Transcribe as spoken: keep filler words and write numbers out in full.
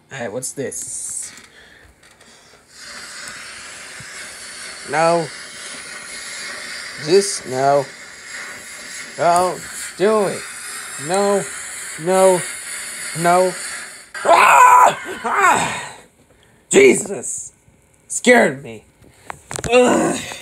Alright, what's this? No. This? No. Don't do it. No. No. No. Ah! Ah! Jesus! Scared me. Ugh.